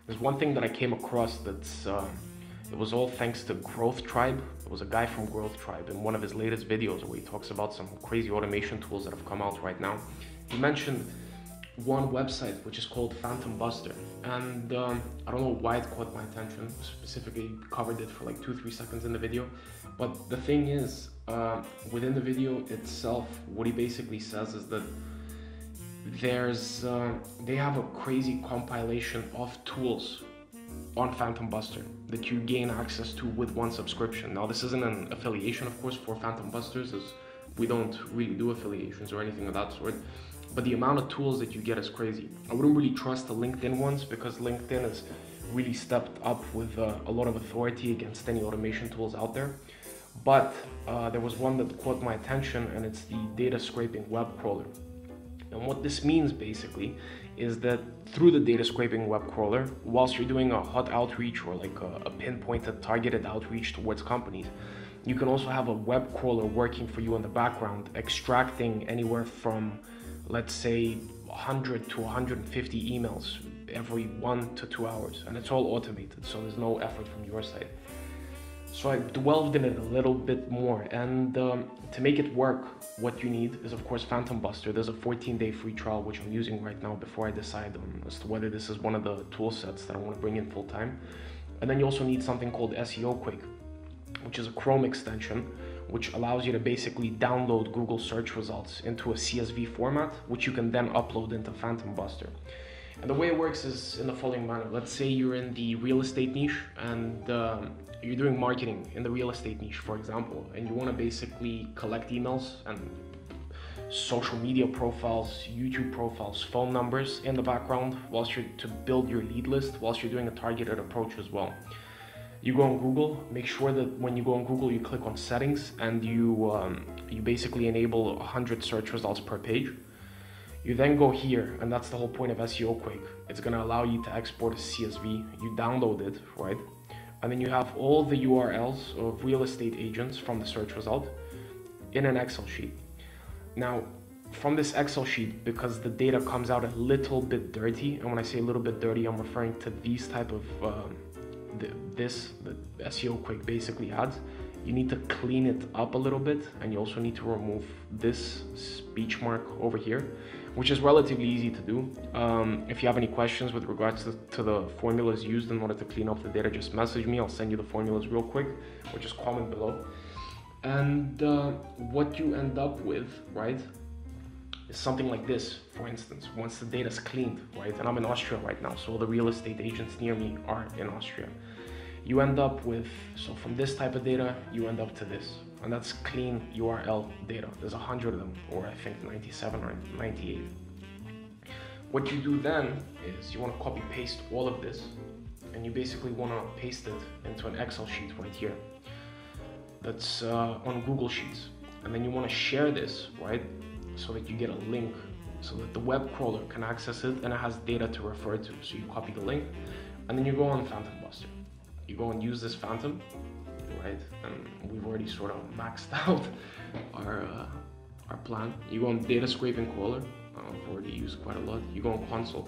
There's one thing that I came across that's, it was all thanks to Growthtribe. It was a guy from Growthtribe in one of his latest videos where he talks about some crazy automation tools that have come out right now. He mentioned one website which is called PhantomBuster, and I don't know why it caught my attention. Specifically covered it for like 2-3 seconds in the video, but the thing is, within the video itself, what he basically says is that they have a crazy compilation of tools on PhantomBuster that you gain access to with one subscription. Now, this isn't an affiliation, of course, for PhantomBusters, as we don't really do affiliations or anything of that sort, but the amount of tools that you get is crazy. I wouldn't really trust the LinkedIn ones because LinkedIn has really stepped up with a lot of authority against any automation tools out there. But there was one that caught my attention, and it's the data scraping Webcrawler. And what this means basically is that through the data scraping Webcrawler, whilst you're doing a hot outreach or like a pinpointed targeted outreach towards companies, you can also have a Webcrawler working for you in the background, extracting anywhere from, let's say, 100 to 150 emails every 1 to 2 hours, and it's all automated, so there's no effort from your side. So I delved in it a little bit more, and to make it work, what you need is, of course, PhantomBuster. There's a 14-day free trial, which I'm using right now before I decide on as to whether this is one of the tool sets that I want to bring in full time. And then you also need something called SEO Quick, which is a Chrome extension, which allows you to basically download Google search results into a CSV format, which you can then upload into PhantomBuster. And the way it works is in the following manner. Let's say you're in the real estate niche, and you're doing marketing in the real estate niche, for example, and you want to basically collect emails and social media profiles, YouTube profiles, phone numbers in the background whilst you're to build your lead list, whilst you're doing a targeted approach as well. You go on Google, make sure that when you go on Google, you click on settings, and you basically enable 100 search results per page. You then go here, and that's the whole point of SEO Quick. It's going to allow you to export a CSV. You download it, right? And then you have all the URLs of real estate agents from the search result in an Excel sheet. Now, from this Excel sheet, because the data comes out a little bit dirty, and when I say a little bit dirty, I'm referring to these type of, the SEO Quick basically adds, you need to clean it up a little bit, and you also need to remove this speech mark over here, which is relatively easy to do. If you have any questions with regards to the formulas used in order to clean up the data, just message me. I'll send you the formulas real quick, or just comment below. And what you end up with, right, is something like this. For instance, once the data is cleaned, right, and I'm in Austria right now, so all the real estate agents near me are in Austria. You end up with, so from this type of data, you end up to this, and that's clean URL data. There's 100 of them, or I think 97 or 98. What you do then is you want to copy paste all of this, and you basically want to paste it into an Excel sheet right here. That's on Google Sheets, and then you want to share this, right, so that you get a link, so that the web crawler can access it, and it has data to refer to. So you copy the link, and then you go on PhantomBuster. You go and use this Phantom, right? And we've already sort of maxed out our plan. You go on data scraping crawler. I've already used quite a lot. You go on console,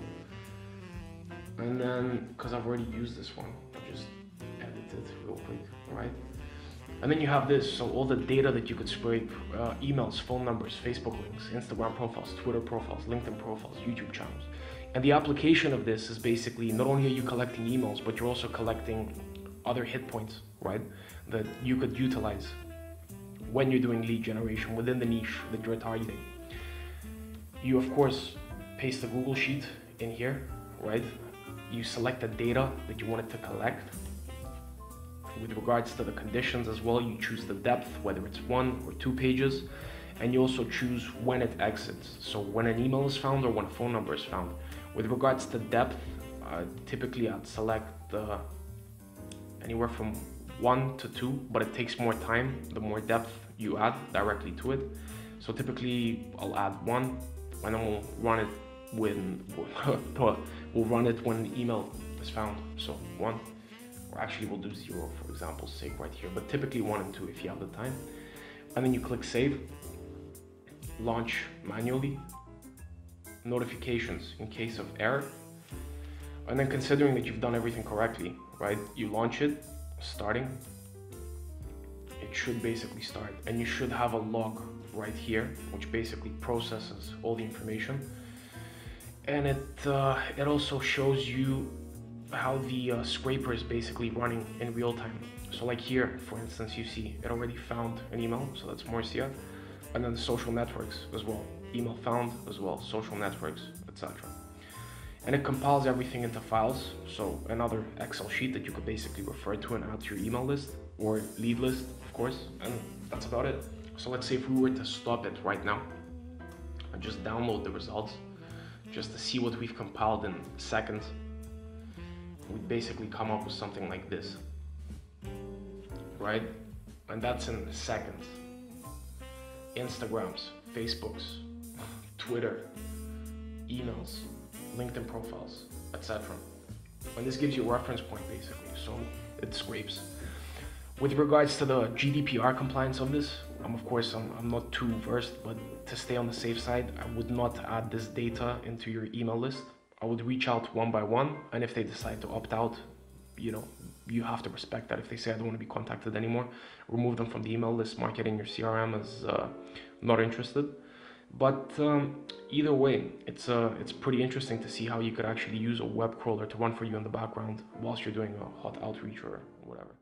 and then because I've already used this one, I'll just edit it real quick, right? And then you have this, so all the data that you could scrape, emails, phone numbers, Facebook links, Instagram profiles, Twitter profiles, LinkedIn profiles, YouTube channels. And the application of this is basically, not only are you collecting emails, but you're also collecting other hit points, right, that you could utilize when you're doing lead generation within the niche that you're targeting. You, of course, paste the Google Sheet in here, right? You select the data that you wanted to collect. With regards to the conditions as well, you choose the depth, whether it's 1 or 2 pages, and you also choose when it exits, so when an email is found or when a phone number is found. With regards to depth, typically I'd select anywhere from 1 to 2, but it takes more time the more depth you add directly to it. So typically I'll add 1, and then we'll run it when the email is found. So 1, or actually we'll do 0 for example's sake right here, but typically 1 and 2 if you have the time. And then you click save, launch manually, notifications in case of error. And then considering that you've done everything correctly, right? You launch it, starting, it should basically start, and you should have a log right here, which basically processes all the information. And it also shows you how the scraper is basically running in real time. So like here, for instance, you see it already found an email, so that's Morcia, and then the social networks as well. Email found as well, social networks, etc. And it compiles everything into files, so another Excel sheet that you could basically refer to and add to your email list or lead list, of course, and that's about it. So let's say if we were to stop it right now and just download the results, just to see what we've compiled in seconds, we'd basically come up with something like this, right? And that's in seconds. Instagrams, Facebooks, Twitter, emails, LinkedIn profiles, etc. And this gives you a reference point basically, so it scrapes. With regards to the GDPR compliance of this, of course, I'm not too versed, but to stay on the safe side, I would not add this data into your email list. I would reach out one by one, and if they decide to opt out, you know, you have to respect that. If they say I don't want to be contacted anymore, remove them from the email list, mark it in your CRM as not interested. But either way, it's pretty interesting to see how you could actually use a web crawler to run for you in the background whilst you're doing a hot outreach or whatever.